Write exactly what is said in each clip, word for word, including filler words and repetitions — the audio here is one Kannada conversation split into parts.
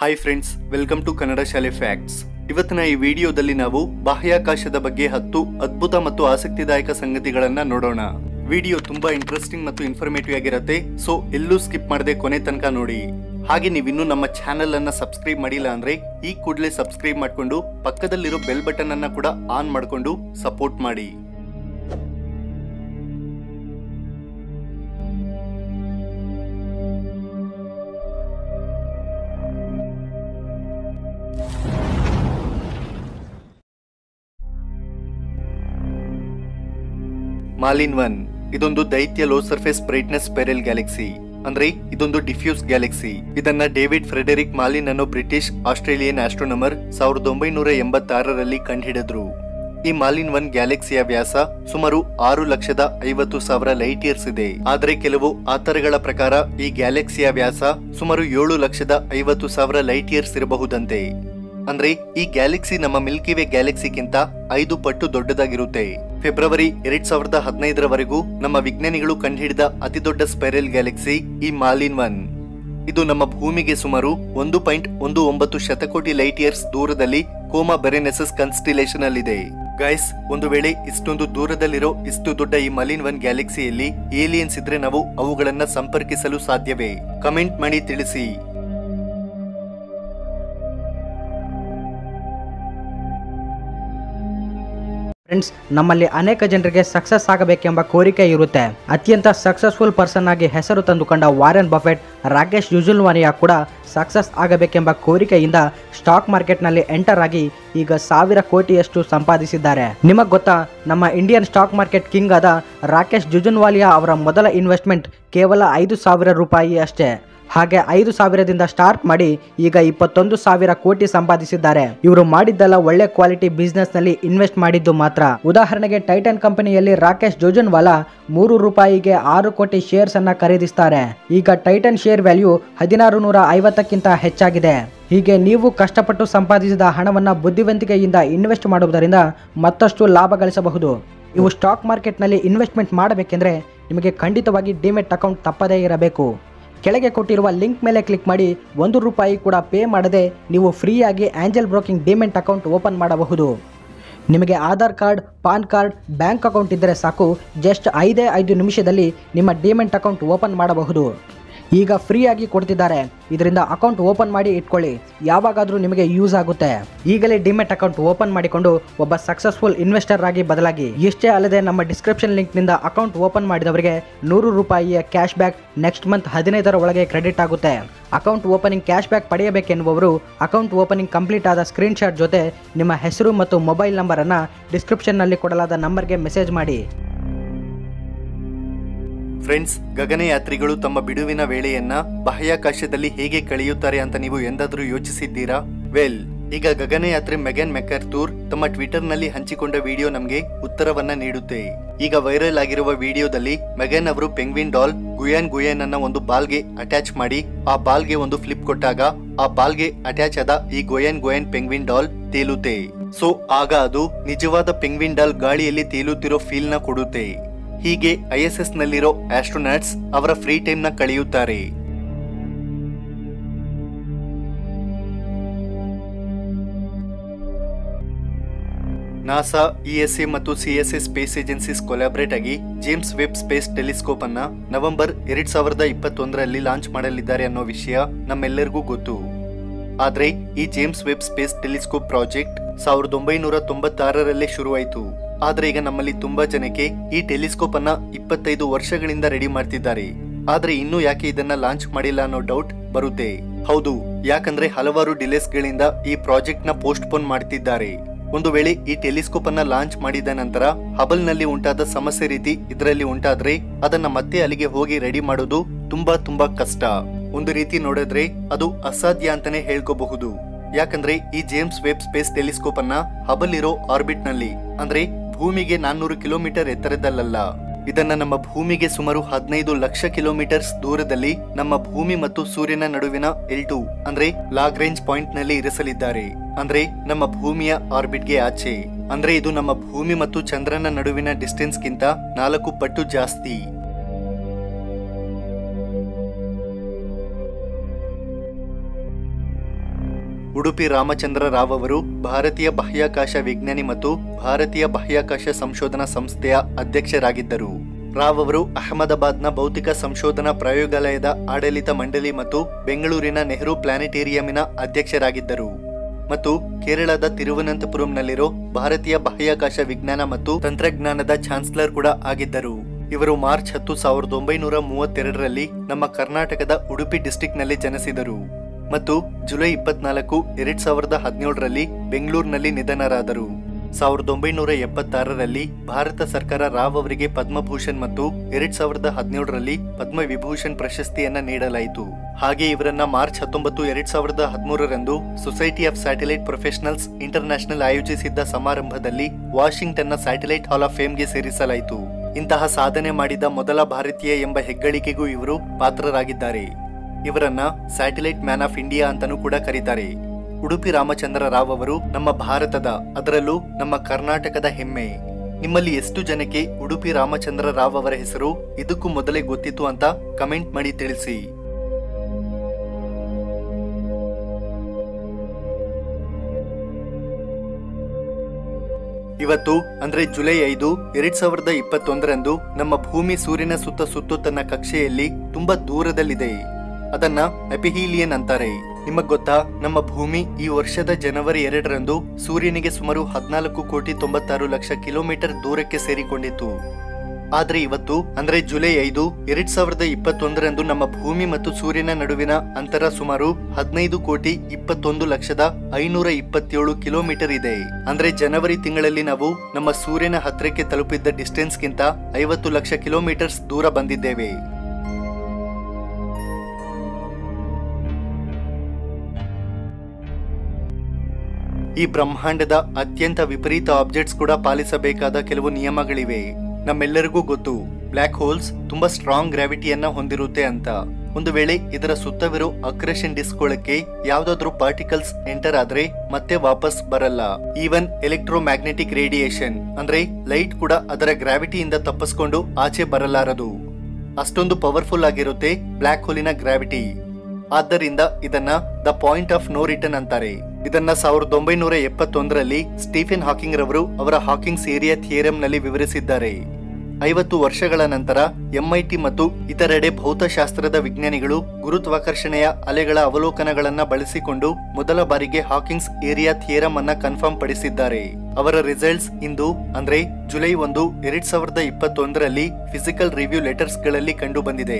Hi friends, welcome to Kannada ಶಾಲೆ ಫ್ಯಾಕ್ಟ್ಸ್. ಇವತ್ತಿನ ಈ ವಿಡಿಯೋದಲ್ಲಿ ನಾವು ಬಾಹ್ಯಾಕಾಶದ ಬಗ್ಗೆ ಹತ್ತು ಅದ್ಭುತ ಮತ್ತು ಆಸಕ್ತಿದಾಯಕ ಸಂಗತಿಗಳನ್ನ ನೋಡೋಣ. ವಿಡಿಯೋ ತುಂಬಾ ಇಂಟ್ರೆಸ್ಟಿಂಗ್ ಮತ್ತು ಇನ್ಫಾರ್ಮೇಟಿವ್ ಆಗಿರುತ್ತೆ, ಸೊ ಎಲ್ಲೂ ಸ್ಕಿಪ್ ಮಾಡದೆ ಕೊನೆ ತನಕ ನೋಡಿ. ಹಾಗೆ ನೀವಿನ್ನೂ ನಮ್ಮ ಚಾನೆಲ್ ಅನ್ನ ಸಬ್ಸ್ಕ್ರೈಬ್ ಮಾಡಿಲ್ಲ ಅಂದ್ರೆ ಈ ಕೂಡಲೇ ಸಬ್ಸ್ಕ್ರೈಬ್ ಮಾಡ್ಕೊಂಡು ಪಕ್ಕದಲ್ಲಿರೋ ಬೆಲ್ ಬಟನ್ ಅನ್ನ ಕೂಡ ಆನ್ ಮಾಡ್ಕೊಂಡು ಸಪೋರ್ಟ್ ಮಾಡಿ. ಮಾಲಿನ್ ಒನ್ ಇದೊಂದು ದೈತ್ಯ low surface brightness spiral galaxy. ಅಂದ್ರೆ ಇದೊಂದು ಡಿಫ್ಯೂಸ್ ಗ್ಯಾಲಕ್ಸಿ. ಇದನ್ನ ಡೇವಿಡ್ ಫ್ರೆಡೆರಿಕ್ ಮಾಲಿನ್ ಅನ್ನೋ ಬ್ರಿಟಿಷ್ ಆಸ್ಟ್ರೇಲಿಯನ್ ಆಸ್ಟ್ರೋನಮರ್ ಸಾವಿರದ ಒಂಬೈನೂರ ಎಂಬತ್ತಾರರಲ್ಲಿ ಕಂಡುಹಿಡಿದ್ರು. ಈ ಮಾಲಿನ್ ಒನ್ ಗ್ಯಾಲಕ್ಸಿಯ ವ್ಯಾಸ ಸುಮಾರು ಆರು ಲಕ್ಷದ ಐವತ್ತು ಸಾವಿರ ಲೈಟ್ ಇಯರ್ಸ್ ಇದೆ. ಆದ್ರೆ ಕೆಲವು ಆತರಗಳ ಪ್ರಕಾರ ಈ ಗ್ಯಾಲಕ್ಸಿಯ ವ್ಯಾಸ ಸುಮಾರು ಏಳು ಲಕ್ಷದ ಐವತ್ತು ಸಾವಿರ ಲೈಟ್ ಇಯರ್ಸ್ ಇರಬಹುದಂತೆ. ಅಂದ್ರೆ ಈ ಗ್ಯಾಲಕ್ಸಿ ನಮ್ಮ ಮಿಲ್ಕಿ ವೇ ಗ್ಯಾಲಕ್ಸಿಗಿಂತ ಐದು ಪಟ್ಟು ದೊಡ್ಡದಾಗಿರುತ್ತೆ. ಫೆಬ್ರವರಿ ಎರಡ್ ಸಾವಿರದ ಹದಿನೈದರವರೆಗೂ ನಮ್ಮ ವಿಜ್ಞಾನಿಗಳು ಕಂಡುಹಿಡಿದ ಅತಿ ದೊಡ್ಡ ಸ್ಪೈರಲ್ ಗ್ಯಾಲಕ್ಸಿ ಈ ಮಾಲಿನ್ ಒನ್. ಇದು ನಮ್ಮ ಭೂಮಿಗೆ ಸುಮಾರು ಒಂದು ಪಾಯಿಂಟ್ ಒಂದು ಒಂಬತ್ತು ಶತಕೋಟಿ ಲೈಟ್ ಇಯರ್ಸ್ ದೂರದಲ್ಲಿ ಕೋಮಾ ಬೆರೆನೆಸಸ್ ಕನ್ಸ್ಟಿಲೇಷನ್ ಅಲ್ಲಿದೆ. ಗೈಸ್, ಒಂದು ವೇಳೆ ಇಷ್ಟೊಂದು ದೂರದಲ್ಲಿರೋ ಇಷ್ಟು ದೊಡ್ಡ ಈ ಮಾಲಿನ್ ಒನ್ ಗ್ಯಾಲಕ್ಸಿಯಲ್ಲಿ ಏಲಿಯನ್ಸ್ ಇದ್ರೆ ನಾವು ಅವುಗಳನ್ನ ಸಂಪರ್ಕಿಸಲು ಸಾಧ್ಯವೇ? ಕಮೆಂಟ್ ಮಾಡಿ ತಿಳಿಸಿ. ಫ್ರೆಂಡ್ಸ್, ನಮ್ಮಲ್ಲಿ ಅನೇಕ ಜನರಿಗೆ ಸಕ್ಸಸ್ ಆಗಬೇಕೆಂಬ ಕೋರಿಕೆ ಇರುತ್ತೆ. ಅತ್ಯಂತ ಸಕ್ಸಸ್ಫುಲ್ ಪರ್ಸನ್ ಆಗಿ ಹೆಸರು ತಂದುಕೊಂಡ ವಾರೆನ್ ಬಫೆಟ್, ರಾಕೇಶ್ ಜುಜುಲ್ವಾನಿಯಾ ಕೂಡ ಸಕ್ಸಸ್ ಆಗಬೇಕೆಂಬ ಕೋರಿಕೆಯಿಂದ ಸ್ಟಾಕ್ ಮಾರ್ಕೆಟ್ನಲ್ಲಿ ಎಂಟರ್ ಆಗಿ ಈಗ ಸಾವಿರ ಕೋಟಿಯಷ್ಟು ಸಂಪಾದಿಸಿದ್ದಾರೆ. ನಿಮಗೆ ಗೊತ್ತಾ, ನಮ್ಮ ಇಂಡಿಯನ್ ಸ್ಟಾಕ್ ಮಾರ್ಕೆಟ್ ಕಿಂಗ್ ಆದ ರಾಕೇಶ್ ಜುಜುನ್ವಾಲಿಯಾ ಅವರ ಮೊದಲ ಇನ್ವೆಸ್ಟ್ಮೆಂಟ್ ಕೇವಲ ಐದು ಸಾವಿರ ರೂಪಾಯಿ ಅಷ್ಟೇ. ಹಾಗೆ ಐದು ಸಾವಿರದಿಂದ ಸ್ಟಾರ್ಟ್ ಮಾಡಿ ಈಗ ಇಪ್ಪತ್ತೊಂದು ಸಾವಿರ ಕೋಟಿ ಸಂಪಾದಿಸಿದ್ದಾರೆ. ಇವರು ಮಾಡಿದ್ದೆಲ್ಲ ಒಳ್ಳೆ ಕ್ವಾಲಿಟಿ ಬಿಸ್ನೆಸ್ ನಲ್ಲಿ ಇನ್ವೆಸ್ಟ್ ಮಾಡಿದ್ದು ಮಾತ್ರ. ಉದಾಹರಣೆಗೆ ಟೈಟನ್ ಕಂಪನಿಯಲ್ಲಿ ರಾಕೇಶ್ ಜುಜುನ್ವಾಲಾ ಮೂರು ರೂಪಾಯಿಗೆ ಆರು ಕೋಟಿ ಶೇರ್ಸ್ ಅನ್ನ ಖರೀದಿಸ್ತಾರೆ. ಈಗ ಟೈಟನ್ ಶೇರ್ ವ್ಯಾಲ್ಯೂ ಹದಿನಾರು ನೂರ ಐವತ್ತಕ್ಕಿಂತ ಹೆಚ್ಚಾಗಿದೆ. ಹೀಗೆ ನೀವು ಕಷ್ಟಪಟ್ಟು ಸಂಪಾದಿಸಿದ ಹಣವನ್ನ ಬುದ್ಧಿವಂತಿಕೆಯಿಂದ ಇನ್ವೆಸ್ಟ್ ಮಾಡುವುದರಿಂದ ಮತ್ತಷ್ಟು ಲಾಭ ಗಳಿಸಬಹುದು. ನೀವು ಸ್ಟಾಕ್ ಮಾರ್ಕೆಟ್ನಲ್ಲಿ ಇನ್ವೆಸ್ಟ್ಮೆಂಟ್ ಮಾಡಬೇಕೆಂದ್ರೆ ನಿಮಗೆ ಖಂಡಿತವಾಗಿ ಡಿಮೆಟ್ ಅಕೌಂಟ್ ತಪ್ಪದೇ ಇರಬೇಕು. ಕೆಳಗೆ ಕೊಟ್ಟಿರುವ ಲಿಂಕ್ ಮೇಲೆ ಕ್ಲಿಕ್ ಮಾಡಿ ಒಂದು ರೂಪಾಯಿ ಕೂಡ ಪೇ ಮಾಡದೆ ನೀವು ಫ್ರೀಯಾಗಿ Angel broking demat account open ಮಾಡಬಹುದು. ನಿಮಗೆ Aadhaar card, PAN card, bank account ಇದ್ದರೆ ಸಾಕು, ಜಸ್ಟ್ ಐದೇ ಐದು ನಿಮಿಷದಲ್ಲಿ ನಿಮ್ಮ ಡಿಮೆಟ್ ಅಕೌಂಟ್ ಓಪನ್ ಮಾಡಬಹುದು. ಈಗ ಫ್ರೀಯಾಗಿ ಕೊಡ್ತಿದ್ದಾರೆ. ಇದರಿಂದ ಅಕೌಂಟ್ ಓಪನ್ ಮಾಡಿ ಇಟ್ಕೊಳ್ಳಿ, ಯಾವಾಗಾದರೂ ನಿಮಗೆ ಯೂಸ್ ಆಗುತ್ತೆ. ಈಗಲೇ ಡಿಮೆಟ್ ಅಕೌಂಟ್ ಓಪನ್ ಮಾಡಿಕೊಂಡು ಒಬ್ಬ ಸಕ್ಸಸ್ಫುಲ್ ಇನ್ವೆಸ್ಟರ್ ಆಗಿ ಬದಲಾಗಿ. ಇಷ್ಟೇ ಅಲ್ಲದೆ ನಮ್ಮ ಡಿಸ್ಕ್ರಿಪ್ಷನ್ ಲಿಂಕ್ನಿಂದ ಅಕೌಂಟ್ ಓಪನ್ ಮಾಡಿದವರಿಗೆ ನೂರು ರೂಪಾಯಿಯ ಕ್ಯಾಶ್ ಬ್ಯಾಕ್ ನೆಕ್ಸ್ಟ್ ಮಂತ್ ಹದಿನೈದರ ಒಳಗೆ ಕ್ರೆಡಿಟ್ ಆಗುತ್ತೆ. ಅಕೌಂಟ್ ಓಪನಿಂಗ್ ಕ್ಯಾಶ್ ಬ್ಯಾಕ್ ಪಡೆಯಬೇಕೆನ್ನುವವರು ಅಕೌಂಟ್ ಓಪನಿಂಗ್ ಕಂಪ್ಲೀಟ್ ಆದ ಸ್ಕ್ರೀನ್ ಶಾಟ್ ಜೊತೆ ನಿಮ್ಮ ಹೆಸರು ಮತ್ತು ಮೊಬೈಲ್ ನಂಬರನ್ನು ಡಿಸ್ಕ್ರಿಪ್ಷನ್ನಲ್ಲಿ ಕೊಡಲಾದ ನಂಬರ್ಗೆ ಮೆಸೇಜ್ ಮಾಡಿ. ಫ್ರೆಂಡ್ಸ್, ಗಗನಯಾತ್ರಿಗಳು ತಮ್ಮ ಬಿಡುವಿನ ವೇಳೆಯನ್ನ ಬಾಹ್ಯಾಕಾಶದಲ್ಲಿ ಹೇಗೆ ಕಳೆಯುತ್ತಾರೆ ಅಂತ ನೀವು ಎಂದಾದ್ರೂ ಯೋಚಿಸಿದ್ದೀರಾ? ವೆಲ್, ಈಗ ಗಗನಯಾತ್ರಿ ಮೆಗನ್ ಮೆಕರ್ಥೂರ್ ತಮ್ಮ ಟ್ವಿಟರ್ ನಲ್ಲಿ ಹಂಚಿಕೊಂಡ ವಿಡಿಯೋ ನಮಗೆ ಉತ್ತರವನ್ನ ನೀಡುತ್ತೆ. ಈಗ ವೈರಲ್ ಆಗಿರುವ ವಿಡಿಯೋದಲ್ಲಿ ಮೆಗನ್ ಅವರು ಪೆಂಗ್ವಿನ್ ಡಾಲ್ ಗುಯಾನ್ ಗುಯಾನ್ ಅನ್ನ ಒಂದು ಬಾಲ್ಗೆ ಅಟ್ಯಾಚ್ ಮಾಡಿ ಆ ಬಾಲ್ಗೆ ಒಂದು ಫ್ಲಿಪ್ ಕೊಟ್ಟಾಗ ಆ ಬಾಲ್ಗೆ ಅಟ್ಯಾಚ್ ಆದ ಈ ಗುಯಾನ್ ಗುಯಾನ್ ಪೆಂಗ್ವಿನ್ ಡಾಲ್ ತೇಲುತ್ತೆ. ಸೊ ಆಗ ಅದು ನಿಜವಾದ ಪೆಂಗ್ವಿನ್ ಡಾಲ್ ಗಾಳಿಯಲ್ಲಿ ತೇಲುತ್ತಿರೋ ಫೀಲ್ ನ ಕೊಡುತ್ತೆ. ಹೀಗೆ ಐ ಎಸ್ ಎಸ್ ನಲ್ಲಿರೋ ಆಸ್ಟ್ರೋನಾಟ್ಸ್ ಅವರ ಫ್ರೀ ಟೈಮ್ ನ ಕಳೆಯುತ್ತಾರೆ. ನಾಸಾ, ಇ ಎಸ್ ಎ ಮತ್ತು C S A space agencies collaborate ಆಗಿ ಜೇಮ್ಸ್ ವೆಬ್ ಸ್ಪೇಸ್ ಟೆಲಿಸ್ಕೋಪ್ ಅನ್ನ ನವೆಂಬರ್ ಎರಡ್ ಸಾವಿರದ ಇಪ್ಪತ್ತೊಂದರಲ್ಲಿ ಲಾಂಚ್ ಮಾಡಲಿದ್ದಾರೆ ಅನ್ನೋ ವಿಷಯ ನಮ್ಮೆಲ್ಲರಿಗೂ ಗೊತ್ತು. ಆದ್ರೆ ಈ James Webb space telescope project ಸಾವಿರದ ಒಂಬೈನೂರ ತೊಂಬತ್ತಾರರಲ್ಲೇ ಶುರುವಾಯಿತು. ಆದ್ರೆ ಈಗ ನಮ್ಮಲ್ಲಿ ತುಂಬಾ ಜನಕ್ಕೆ ಈ ಟೆಲಿಸ್ಕೋಪ್ ಅನ್ನ ಇಪ್ಪತ್ತೈದು ವರ್ಷಗಳಿಂದ ರೆಡಿ ಮಾಡ್ತಿದ್ದಾರೆ. ಆದ್ರೆ ಇನ್ನೂ ಯಾಕೆ ಇದನ್ನ ಲಾಂಚ್ ಮಾಡಿಲ್ಲ ಅನ್ನೋ ಡೌಟ್ ಬರುತ್ತೆ. ಹೌದು, ಯಾಕಂದ್ರೆ ಹಲವಾರು ಡಿಲೇಸ್ ಗಳಿಂದ ಈ ಪ್ರಾಜೆಕ್ಟ್ ನ ಪೋಸ್ಟ್ ಪೋನ್ ಮಾಡ್ತಿದ್ದಾರೆ. ಒಂದು ವೇಳೆ ಈ ಟೆಲಿಸ್ಕೋಪ್ ಅನ್ನ ಲಾಂಚ್ ಮಾಡಿದ ನಂತರ ಹಬಲ್ ನಲ್ಲಿ ಉಂಟಾದ ಸಮಸ್ಯೆ ರೀತಿ ಇದರಲ್ಲಿ ಉಂಟಾದ್ರೆ ಅದನ್ನ ಮತ್ತೆ ಅಲ್ಲಿಗೆ ಹೋಗಿ ರೆಡಿ ಮಾಡೋದು ತುಂಬಾ ತುಂಬಾ ಕಷ್ಟ. ಒಂದು ರೀತಿ ನೋಡಿದ್ರೆ ಅದು ಅಸಾಧ್ಯ ಅಂತಾನೆ ಹೇಳ್ಕೋಬಹುದು. ಯಾಕಂದ್ರೆ ಈ ಜೇಮ್ಸ್ ವೆಬ್ ಸ್ಪೇಸ್ ಟೆಲಿಸ್ಕೋಪ್ ಅನ್ನ ಹಬಲ್ ಇರೋ ಆರ್ಬಿಟ್ ನಲ್ಲಿ, ಅಂದ್ರೆ ಭೂಮಿಗೆ ನಾನ್ನೂರು ಕಿಲೋಮೀಟರ್ ಎತ್ತರದಲ್ಲ, ಇದನ್ನ ನಮ್ಮ ಭೂಮಿಗೆ ಸುಮಾರು ಹದಿನೈದು ಲಕ್ಷ ಕಿಲೋಮೀಟರ್ಸ್ ದೂರದಲ್ಲಿ ನಮ್ಮ ಭೂಮಿ ಮತ್ತು ಸೂರ್ಯನ ನಡುವಿನ ಎಲ್ ಟು ಅಂದ್ರೆ ಲಾಗ್ರೇಂಜ್ ಪಾಯಿಂಟ್ ನಲ್ಲಿ ಇರಿಸಲಿದ್ದಾರೆ. ಅಂದ್ರೆ ನಮ್ಮ ಭೂಮಿಯ ಆರ್ಬಿಟ್ಗೆ ಆಚೆ. ಅಂದ್ರೆ ಇದು ನಮ್ಮ ಭೂಮಿ ಮತ್ತು ಚಂದ್ರನ ನಡುವಿನ ಡಿಸ್ಟೆನ್ಸ್ ಗಿಂತ ನಾಲ್ಕು ಪಟ್ಟು ಜಾಸ್ತಿ. ಉಡುಪಿ ರಾಮಚಂದ್ರ ರಾವ್ ಅವರು ಭಾರತೀಯ ಬಾಹ್ಯಾಕಾಶ ವಿಜ್ಞಾನಿ ಮತ್ತು ಭಾರತೀಯ ಬಾಹ್ಯಾಕಾಶ ಸಂಶೋಧನಾ ಸಂಸ್ಥೆಯ ಅಧ್ಯಕ್ಷರಾಗಿದ್ದರು. ರಾವ್ ಅವರು ಅಹಮದಾಬಾದ್ನ ಭೌತಿಕ ಸಂಶೋಧನಾ ಪ್ರಯೋಗಾಲಯದ ಆಡಳಿತ ಮಂಡಳಿ ಮತ್ತು ಬೆಂಗಳೂರಿನ ನೆಹರು ಪ್ಲಾನೆಟೇರಿಯಂನ ಅಧ್ಯಕ್ಷರಾಗಿದ್ದರು ಮತ್ತು ಕೇರಳದ ತಿರುವನಂತಪುರಂನಲ್ಲಿರೋ ಭಾರತೀಯ ಬಾಹ್ಯಾಕಾಶ ವಿಜ್ಞಾನ ಮತ್ತು ತಂತ್ರಜ್ಞಾನದ ಚಾನ್ಸಲರ್ ಕೂಡ ಆಗಿದ್ದರು. ಇವರು ಮಾರ್ಚ್ ಹತ್ತು ಸಾವಿರದ ಒಂಬೈನೂರ ಮೂವತ್ತೆರಡರಲ್ಲಿ ನಮ್ಮ ಕರ್ನಾಟಕದ ಉಡುಪಿ ಡಿಸ್ಟಿಕ್ ನಲ್ಲಿ ಜನಿಸಿದರು ಮತ್ತು ಜುಲೈ ಇಪ್ಪತ್ನಾಲ್ಕು ಎರಡ್ ಸಾವಿರದ ಹದಿನೇಳರಲ್ಲಿ ಬೆಂಗಳೂರಿನಲ್ಲಿ ನಿಧನರಾದರು. ಸಾವಿರದ ಒಂಬೈನೂರ ಎಪ್ಪತ್ತಾರರಲ್ಲಿ ಭಾರತ ಸರ್ಕಾರ ರಾವ್ ಅವರಿಗೆ ಪದ್ಮಭೂಷಣ್ ಮತ್ತು ಎರಡ್ ಸಾವಿರದ ಹದಿನೇಳರಲ್ಲಿ ಪದ್ಮ ವಿಭೂಷಣ್ ಪ್ರಶಸ್ತಿಯನ್ನ ನೀಡಲಾಯಿತು. ಹಾಗೆ ಇವರನ್ನ ಮಾರ್ಚ್ ಹತ್ತೊಂಬತ್ತು ಎರಡ್ ಸಾವಿರದ ಹದಿಮೂರರಂದು society of satellite professionals international ಆಯೋಜಿಸಿದ್ದ ಸಮಾರಂಭದಲ್ಲಿ ವಾಷಿಂಗ್ಟನ್ನ ಸ್ಯಾಟಲೈಟ್ ಹಾಲ್ ಆಫ್ ಫೇಮ್ಗೆ ಸೇರಿಸಲಾಯಿತು. ಇಂತಹ ಸಾಧನೆ ಮಾಡಿದ ಮೊದಲ ಭಾರತೀಯ ಎಂಬ ಹೆಗ್ಗಳಿಕೆಗೂ ಇವರು ಪಾತ್ರರಾಗಿದ್ದಾರೆ. ಇವರನ್ನ ಸ್ಯಾಟಲೈಟ್ ಮ್ಯಾನ್ ಆಫ್ ಇಂಡಿಯಾ ಅಂತಾನೂ ಕೂಡ ಕರೀತಾರೆ. ಉಡುಪಿ ರಾಮಚಂದ್ರ ರಾವ್ ಅವರು ನಮ್ಮ ಭಾರತದ, ಅದರಲ್ಲೂ ನಮ್ಮ ಕರ್ನಾಟಕದ ಹೆಮ್ಮೆ. ನಿಮ್ಮಲ್ಲಿ ಎಷ್ಟು ಜನಕ್ಕೆ ಉಡುಪಿ ರಾಮಚಂದ್ರ ರಾವ್ ಅವರ ಹೆಸರು ಇದಕ್ಕೂ ಮೊದಲೇ ಗೊತ್ತಿತ್ತು ಅಂತ ಕಮೆಂಟ್ ಮಾಡಿ ತಿಳಿಸಿ. ಇವತ್ತು ಅಂದ್ರೆ ಜುಲೈ ಐದು ಎರಡ್ ಸಾವಿರದ ಇಪ್ಪತ್ತೊಂದರಂದು ನಮ್ಮ ಭೂಮಿ ಸೂರ್ಯನ ಸುತ್ತ ಸುತ್ತು ತನ್ನ ಕಕ್ಷೆಯಲ್ಲಿ ತುಂಬಾ ದೂರದಲ್ಲಿದೆ. ಅದನ್ನ ಎಪಿಹೀಲಿಯನ್ ಅಂತಾರೆ. ನಿಮಗ್ ಗೊತ್ತಾ, ನಮ್ಮ ಭೂಮಿ ಈ ವರ್ಷದ ಜನವರಿ ಎರಡರಂದು ಸೂರ್ಯನಿಗೆ ಸುಮಾರು ಹದಿನಾಲ್ಕು ಕೋಟಿ ತೊಂಬತ್ತಾರು ಲಕ್ಷ ಕಿಲೋಮೀಟರ್ ದೂರಕ್ಕೆ ಸೇರಿಕೊಂಡಿತ್ತು. ಆದ್ರೆ ಇವತ್ತು ಅಂದ್ರೆ ಜುಲೈ ಐದು ಎರಡ್ ಸಾವಿರದ ಇಪ್ಪತ್ತೊಂದರಂದು ನಮ್ಮ ಭೂಮಿ ಮತ್ತು ಸೂರ್ಯನ ನಡುವಿನ ಅಂತರ ಸುಮಾರು ಹದಿನೈದು ಕೋಟಿ ಇಪ್ಪತ್ತೊಂದು ಲಕ್ಷದ ಐನೂರ ಇಪ್ಪತ್ತೇಳು ಕಿಲೋಮೀಟರ್ ಇದೆ. ಅಂದ್ರೆ ಜನವರಿ ತಿಂಗಳಲ್ಲಿ ನಾವು ನಮ್ಮ ಸೂರ್ಯನ ಹತ್ತಿರಕ್ಕೆ ತಲುಪಿದ್ದ ಡಿಸ್ಟೆನ್ಸ್ ಗಿಂತ ಐವತ್ತು ಲಕ್ಷ ಕಿಲೋಮೀಟರ್ಸ್ ದೂರ ಬಂದಿದ್ದೇವೆ. ಈ ಬ್ರಹ್ಮಾಂಡದ ಅತ್ಯಂತ ವಿಪರೀತ ಆಬ್ಜೆಕ್ಟ್ಸ್ ಕೂಡ ಪಾಲಿಸಬೇಕಾದ ಕೆಲವು ನಿಯಮಗಳಿವೆ. ನಮ್ಮೆಲ್ಲರಿಗೂ ಗೊತ್ತು, ಬ್ಲ್ಯಾಕ್ ಹೋಲ್ಸ್ ತುಂಬಾ ಸ್ಟ್ರಾಂಗ್ ಗ್ರಾವಿಟಿಯನ್ನ ಹೊಂದಿರುತ್ತೆ ಅಂತ. ಒಂದು ವೇಳೆ ಇದರ ಸುತ್ತವಿರೋ ಅಕ್ರೆಷನ್ ಡಿಸ್ಕ್ಗಳಕ್ಕೆ ಯಾವ್ದಾದ್ರು ಪಾರ್ಟಿಕಲ್ಸ್ ಎಂಟರ್ ಆದ್ರೆ ಮತ್ತೆ ವಾಪಸ್ ಬರಲ್ಲ. ಈವನ್ ಎಲೆಕ್ಟ್ರೋಮ್ಯಾಗ್ನೆಟಿಕ್ ರೇಡಿಯೇಷನ್ ಅಂದ್ರೆ ಲೈಟ್ ಕೂಡ ಅದರ ಗ್ರಾವಿಟಿಯಿಂದ ತಪ್ಪಿಸ್ಕೊಂಡು ಆಚೆ ಬರಲಾರದು. ಅಷ್ಟೊಂದು ಪವರ್ಫುಲ್ ಆಗಿರುತ್ತೆ ಬ್ಲ್ಯಾಕ್ ಹೋಲಿನ ಗ್ರಾವಿಟಿ. ಆದ್ದರಿಂದ ಇದನ್ನ the point of no return ಅಂತಾರೆ. ಇದನ್ನ ಸಾವಿರದ ಒಂಬೈನೂರ ಎಪ್ಪತ್ತೊಂದರಲ್ಲಿ ಸ್ಟೀಫೆನ್ ಹಾಕಿಂಗ್ ರವರು ಅವರ ಹಾಕಿಂಗ್ಸ್ ಏರಿಯಾ ಥಿಯರಂ ನಲ್ಲಿ ವಿವರಿಸಿದ್ದಾರೆ. ಐವತ್ತು ವರ್ಷಗಳ ನಂತರ ಎಂಐಟಿ ಮತ್ತು ಇತರೆಡೆ ಭೌತಶಾಸ್ತ್ರದ ವಿಜ್ಞಾನಿಗಳು ಗುರುತ್ವಾಕರ್ಷಣೆಯ ಅಲೆಗಳ ಅವಲೋಕನಗಳನ್ನ ಬಳಸಿಕೊಂಡು ಮೊದಲ ಬಾರಿಗೆ ಹಾಕಿಂಗ್ಸ್ ಏರಿಯಾ ಥಿಯರಂ ಅನ್ನ ಕನ್ಫರ್ಮ್ ಪಡಿಸಿದ್ದಾರೆ. ಅವರ ರಿಸಲ್ಟ್ಸ್ ಇಂದು ಅಂದ್ರೆ ಜುಲೈ ಒಂದು ಎರಡ್ ಸಾವಿರದ ಇಪ್ಪತ್ತೊಂದರಲ್ಲಿ ಫಿಸಿಕಲ್ ರಿವ್ಯೂ ಲೆಟರ್ಸ್ ಗಳಲ್ಲಿ ಕಂಡು ಬಂದಿದೆ.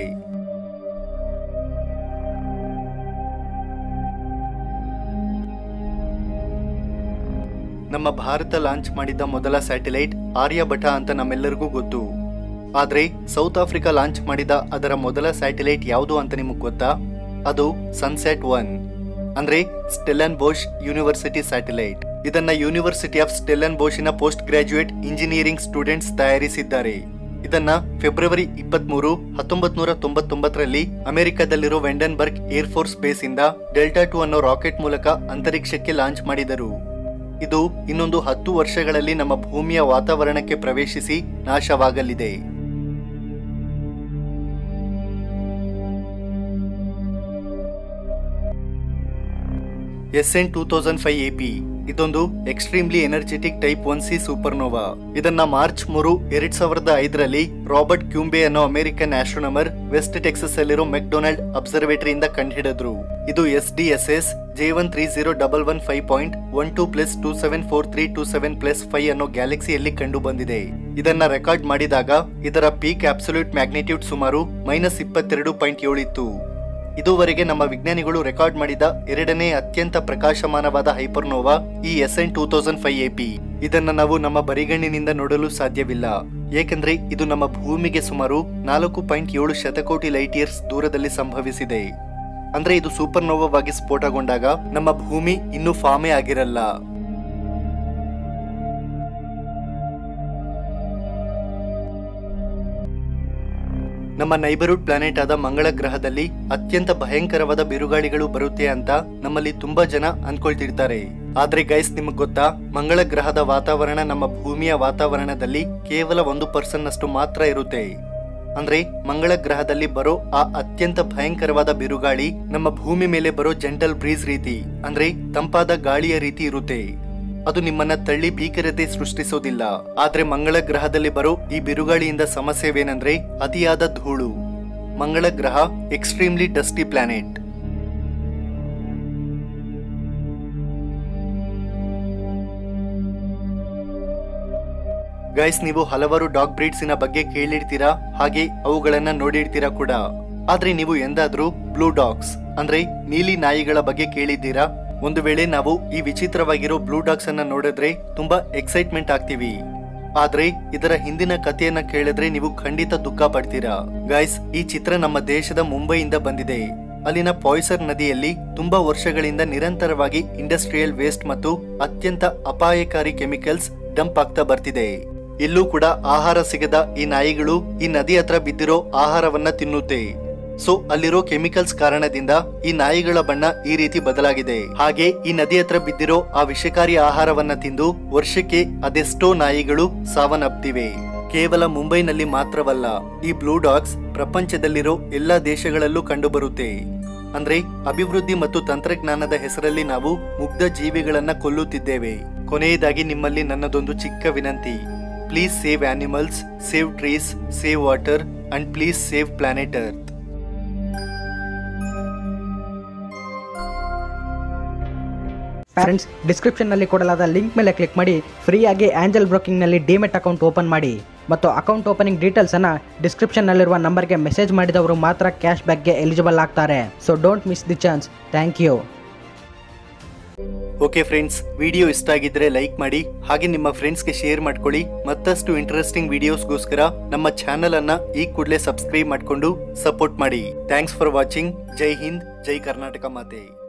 ನಮ್ಮ ಭಾರತ ಲಾಂಚ್ ಮಾಡಿದ ಮೊದಲ ಸ್ಯಾಟಲೈಟ್ ಆರ್ಯಭಟ ಅಂತ ನಮ್ಮೆಲ್ಲರಿಗೂ ಗೊತ್ತು. ಆದ್ರೆ ಸೌತ್ ಆಫ್ರಿಕಾ ಲಾಂಚ್ ಮಾಡಿದ ಅದರ ಮೊದಲ ಸ್ಯಾಟಲೈಟ್ ಯಾವುದು ಅಂತ ನಿಮಗೆ ಗೊತ್ತಾ? ಅದು ಸನ್ಸೆಟ್ ಒನ್ ಅಂದ್ರೆ ಸ್ಟೆಲ್ಲನ್ ಬೋಶ್ ಯೂನಿವರ್ಸಿಟಿ ಸ್ಯಾಟಲೈಟ್. ಇದನ್ನ ಯೂನಿವರ್ಸಿಟಿ ಆಫ್ ಸ್ಟೆಲ್ಲನ್ ಬೋಶಿನ ಪೋಸ್ಟ್ ಗ್ರಾಜುಯೇಟ್ ಇಂಜಿನಿಯರಿಂಗ್ ಸ್ಟೂಡೆಂಟ್ಸ್ ತಯಾರಿಸಿದ್ದಾರೆ. ಇದನ್ನ ಫೆಬ್ರವರಿ ಇಪ್ಪತ್ಮೂರು ಹತ್ತೊಂಬತ್ ನೂರ ತೊಂಬತ್ತೊಂಬತ್ತರಲ್ಲಿ ಅಮೆರಿಕದಲ್ಲಿರೋ ವೆಂಡನ್ಬರ್ಗ್ ಏರ್ ಫೋರ್ಸ್ ಬೇಸ್ ಇಂದ ಡೆಲ್ಟಾ ಟು ಅನ್ನೋ ರಾಕೆಟ್ ಮೂಲಕ ಅಂತರಿಕ್ಷಕ್ಕೆ ಲಾಂಚ್ ಮಾಡಿದರು. ಇದು ಇನ್ನೊಂದು ಹತ್ತು ವರ್ಷಗಳಲ್ಲಿ ನಮ್ಮ ಭೂಮಿಯ ವಾತಾವರಣಕ್ಕೆ ಪ್ರವೇಶಿಸಿ ನಾಶವಾಗಲಿದೆ. S N two thousand five A P ಇದೊಂದು extremely energetic type one C supernova. ಇದನ್ನ ಮಾರ್ಚ್ ಮೂರು ಎರಡ್ ಸಾವಿರದ ಐದರಲ್ಲಿ ರಾಬರ್ಟ್ ಕ್ಯೂಂಬೆ ಅನ್ನೋ ಅಮೆರಿಕನ್ ಆಸ್ಟ್ರೋನಮರ್ ವೆಸ್ಟ್ ಟೆಕ್ಸಸ್ ಅಲ್ಲಿರೋ ಮೆಕ್ಡೊನಾಲ್ಡ್ ಅಬ್ಸರ್ವೇಟರಿಯಿಂದ ಕಂಡುಹಿಡಿದ್ರು. ಇದು S D S S J one three zero double one five point one two plus two seven four three two seven plus five ಅನ್ನೋ ಗ್ಯಾಲಕ್ಸಿಯಲ್ಲಿ ಕಂಡು ಬಂದಿದೆ. ಇದನ್ನ ರೆಕಾರ್ಡ್ ಮಾಡಿದಾಗ ಇದರ ಪೀಕ್ ಅಬ್ಸಲ್ಯೂಟ್ ಮ್ಯಾಗ್ನಿಟ್ಯೂಡ್ ಸುಮಾರು ಮೈನಸ್ ಇಪ್ಪತ್ತೆರಡು ಪಾಯಿಂಟ್ ಏಳು ಇತ್ತು. ಇದುವರೆಗೆ ನಮ್ಮ ವಿಜ್ಞಾನಿಗಳು ರೆಕಾರ್ಡ್ ಮಾಡಿದ ಎರಡನೇ ಅತ್ಯಂತ ಪ್ರಕಾಶಮಾನವಾದ ಹೈಪರ್ನೋವಾ ಈ S N two thousand five A P. ಇದನ್ನ ನಾವು ನಮ್ಮ ಬರಿಗಣ್ಣಿನಿಂದ ನೋಡಲು ಸಾಧ್ಯವಿಲ್ಲ, ಏಕೆಂದ್ರೆ ಇದು ನಮ್ಮ ಭೂಮಿಗೆ ಸುಮಾರು ನಾಲ್ಕು ಪಾಯಿಂಟ್ ಏಳು ಶತಕೋಟಿ ಲೈಟ್ ಇಯರ್ಸ್ ದೂರದಲ್ಲಿ ಸಂಭವಿಸಿದೆ. ಅಂದ್ರೆ ಇದು ಸೂಪರ್ನೋವಾವಾಗಿ ಸ್ಫೋಟಗೊಂಡಾಗ ನಮ್ಮ ಭೂಮಿ ಇನ್ನೂ ಫಾರ್ಮೇ ಆಗಿರಲ್ಲ. ನಮ್ಮ ನೈಬರ್ಹುಡ್ ಪ್ಲಾನೆಟ್ ಆದ ಮಂಗಳ ಗ್ರಹದಲ್ಲಿ ಅತ್ಯಂತ ಭಯಂಕರವಾದ ಬಿರುಗಾಳಿಗಳು ಬರುತ್ತೆ ಅಂತ ನಮ್ಮಲ್ಲಿ ತುಂಬಾ ಜನ ಅನ್ಕೊಳ್ತಿರ್ತಾರೆ. ಆದ್ರೆ ಗೈಸ್, ನಿಮಗ್ ಗೊತ್ತಾ, ಮಂಗಳ ಗ್ರಹದ ವಾತಾವರಣ ನಮ್ಮ ಭೂಮಿಯ ವಾತಾವರಣದಲ್ಲಿ ಕೇವಲ ಒಂದು ಪರ್ಸೆಂಟ್ ಅಷ್ಟು ಮಾತ್ರ ಇರುತ್ತೆ. ಅಂದ್ರೆ ಮಂಗಳ ಗ್ರಹದಲ್ಲಿ ಬರೋ ಆ ಅತ್ಯಂತ ಭಯಂಕರವಾದ ಬಿರುಗಾಳಿ ನಮ್ಮ ಭೂಮಿ ಮೇಲೆ ಬರೋ ಜೆಂಟಲ್ ಬ್ರೀಸ್ ರೀತಿ ಅಂದ್ರೆ ತಂಪಾದ ಗಾಳಿಯ ರೀತಿ ಇರುತ್ತೆ. ಅದು ನಿಮ್ಮನ್ನ ತಳ್ಳಿ ಭೀಕರತೆ ಸೃಷ್ಟಿಸೋದಿಲ್ಲ. ಆದ್ರೆ ಮಂಗಳ ಗ್ರಹದಲ್ಲಿ ಬರೋ ಈ ಬಿರುಗಾಳಿಯಿಂದ ಸಮಸ್ಯೆವೇನೆಂದ್ರೆ ಅತಿಯಾದ ಧೂಳು. ಮಂಗಳ ಗ್ರಹ ಎಕ್ಸ್ಟ್ರೀಮ್ಲಿ ಡಸ್ಟಿ ಪ್ಲಾನೆಟ್. ಗೈಸ್, ನೀವು ಹಲವಾರು ಡಾಗ್ ಬ್ರೀಡ್ಸಿನ ಬಗ್ಗೆ ಕೇಳಿರ್ತೀರಾ, ಹಾಗೆ ಅವುಗಳನ್ನ ನೋಡಿರ್ತೀರಾ ಕೂಡ. ಆದ್ರೆ ನೀವು ಎಂದಾದ್ರೂ ಬ್ಲೂ ಡಾಗ್ಸ್ ಅಂದ್ರೆ ನೀಲಿ ನಾಯಿಗಳ ಬಗ್ಗೆ ಕೇಳಿದ್ದೀರಾ? ಒಂದು ವೇಳೆ ನಾವು ಈ ವಿಚಿತ್ರವಾಗಿರೋ ಬ್ಲೂ ಡಾಗ್ಸ್ ಅನ್ನ ನೋಡಿದ್ರೆ ತುಂಬಾ ಎಕ್ಸೈಟ್ಮೆಂಟ್ ಆಗ್ತೀವಿ. ಆದ್ರೆ ಇದರ ಹಿಂದಿನ ಕಥೆಯನ್ನ ಕೇಳಿದ್ರೆ ನೀವು ಖಂಡಿತ ದುಃಖ ಪಡ್ತೀರಾ. ಗೈಸ್, ಈ ಚಿತ್ರ ನಮ್ಮ ದೇಶದ ಮುಂಬೈಯಿಂದ ಬಂದಿದೆ. ಅಲ್ಲಿನ ಪಾಯ್ಸರ್ ನದಿಯಲ್ಲಿ ತುಂಬಾ ವರ್ಷಗಳಿಂದ ನಿರಂತರವಾಗಿ ಇಂಡಸ್ಟ್ರಿಯಲ್ ವೇಸ್ಟ್ ಮತ್ತು ಅತ್ಯಂತ ಅಪಾಯಕಾರಿ ಕೆಮಿಕಲ್ಸ್ ಡಂಪ್ ಆಗ್ತಾ ಬರ್ತಿದೆ. ಇಲ್ಲೂ ಕೂಡ ಆಹಾರ ಸಿಗದ ಈ ನಾಯಿಗಳು ಈ ನದಿ ಹತ್ರ ಬಿದ್ದಿರೋ ಆಹಾರವನ್ನ ತಿನ್ನುತ್ತೆ. ಸೊ ಅಲ್ಲಿರೋ ಕೆಮಿಕಲ್ಸ್ ಕಾರಣದಿಂದ ಈ ನಾಯಿಗಳ ಬಣ್ಣ ಈ ರೀತಿ ಬದಲಾಗಿದೆ. ಹಾಗೆ ಈ ನದಿ ಹತ್ರ ಬಿದ್ದಿರೋ ಆ ವಿಷಕಾರಿ ಆಹಾರವನ್ನ ತಿಂದು ವರ್ಷಕ್ಕೆ ಅದೆಷ್ಟೋ ನಾಯಿಗಳು ಸಾವನ್ನಪ್ತಿವೆ. ಕೇವಲ ಮುಂಬೈನಲ್ಲಿ ಮಾತ್ರವಲ್ಲ, ಈ ಬ್ಲೂ ಡಾಗ್ಸ್ ಪ್ರಪಂಚದಲ್ಲಿರೋ ಎಲ್ಲಾ ದೇಶಗಳಲ್ಲೂ ಕಂಡುಬರುತ್ತೆ. ಅಂದ್ರೆ ಅಭಿವೃದ್ಧಿ ಮತ್ತು ತಂತ್ರಜ್ಞಾನದ ಹೆಸರಲ್ಲಿ ನಾವು ಮುಗ್ಧ ಜೀವಿಗಳನ್ನ ಕೊಲ್ಲುತ್ತಿದ್ದೇವೆ. ಕೊನೆಯದಾಗಿ ನಿಮ್ಮಲ್ಲಿ ನನ್ನದೊಂದು ಚಿಕ್ಕ ವಿನಂತಿ. Please save animals, save trees, save water, and please save planet Earth. Friends, description ನಲ್ಲಿ ಕೊಡಲಾದ ಲಿಂಕ್ ಮೇಲೆ ಕ್ಲಿಕ್ ಮಾಡಿ ಫ್ರೀಯಾಗಿ ಆಂಜಲ್ ಬ್ರೋಕಿಂಗ್ ನಲ್ಲಿ ಡಿಮೆಟ್ ಅಕೌಂಟ್ ಓಪನ್ ಮಾಡಿ. ಮತ್ತು ಅಕೌಂಟ್ ಓಪನಿಂಗ್ ಡೀಟೇಲ್ಸ್ ಅನ್ನ ಡಿಸ್ಕ್ರಿಪ್ಷನ್ ನಲ್ಲಿರುವ ನಂಬರ್ಗೆ ಮೆಸೇಜ್ ಮಾಡಿದವರು ಮಾತ್ರ ಕ್ಯಾಶ್ ಬ್ಯಾಕ್ಗೆ ಎಲಿಜಿಬಲ್ ಆಗ್ತಾರೆ. So don't miss the chance. Thank you. Okay friends, video ಇಷ್ಟ ಆಗಿದ್ರೆ ಲೈಕ್ ಮಾಡಿ, ಹಾಗೆ ನಿಮ್ಮ ಫ್ರೆಂಡ್ಸ್ಗೆ ಶೇರ್ ಮಾಡ್ಕೊಳ್ಳಿ. ಮತ್ತಷ್ಟು ಇಂಟ್ರೆಸ್ಟಿಂಗ್ ವಿಡಿಯೋಸ್ಗೋಸ್ಕರ ನಮ್ಮ ಚಾನೆಲ್ ಅನ್ನ ಈ ಕೂಡಲೇ ಸಬ್ಸ್ಕ್ರೈಬ್ ಮಾಡಿಕೊಂಡು ಸಪೋರ್ಟ್ ಮಾಡಿ. Thanks for watching. ಜೈ ಹಿಂದ್, ಜೈ ಕರ್ನಾಟಕ ಮಾತೆ.